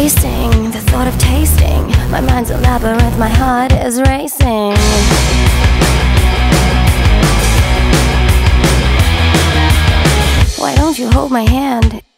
Wasting the thought of tasting. My mind's a labyrinth, my heart is racing. Why don't you hold my hand?